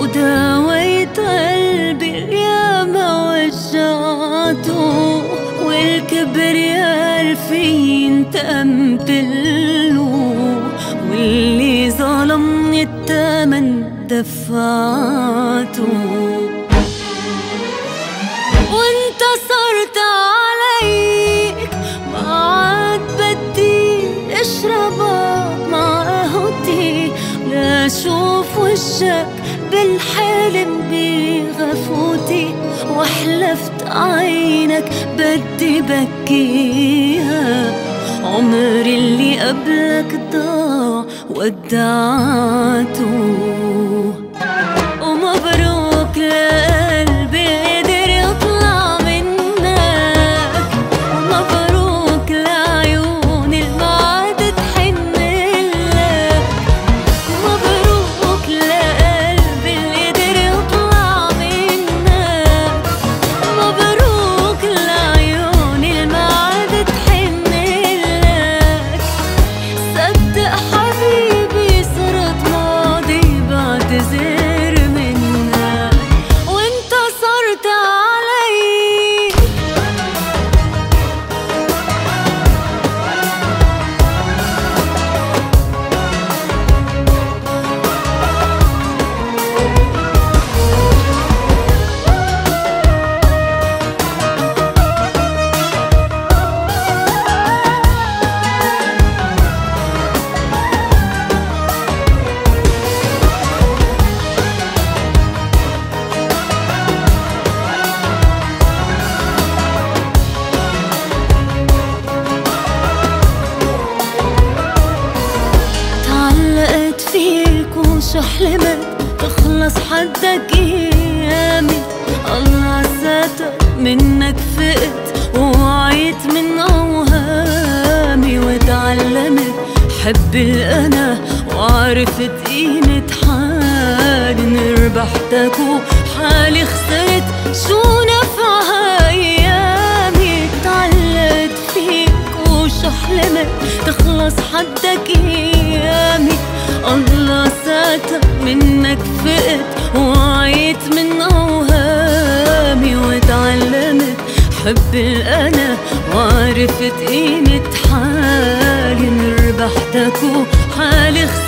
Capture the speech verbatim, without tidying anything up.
وداويت قلبي الياما وجعته، والكبرياء فيه انتقمت له، واللي ظلمني التمن دفعته. وانتصرت عليك ما عاد بدي اشربك مع قهوتي، لا اشوف وشك بالحلم بغفوتي، وحلفت عينك بدي بكيها، عمري اللي قبلك ضاع ودعته. ومبروك لقلبي قدر يطلع منك، ومبروك لعيوني اللي ما عاد تحنلك، ومبروك لقلبي اللي قدر يطلع منك، ومبروك لعيوني اللي ما عاد تحنلك. صدق حبيبي صرت ماضي بعتذر منك، وانتصرت علي. تعلقت فيك وشو حلمت تخلص حدك ايامي، الله ستر منك فقت ووعيت من اوهامي، وتعلمت حب الانا وعرفت قيمة حالي، ربحتك وحالي خسرت شو نفعها ايامي. تعلقت فيك وشو حلمت تخلص حدك ايامي، الله ساتر منك فقت وعيت من اوهامي، وتعلمت حب الانا وعرفت قيمة حالي، ربحتك وحالي خسرت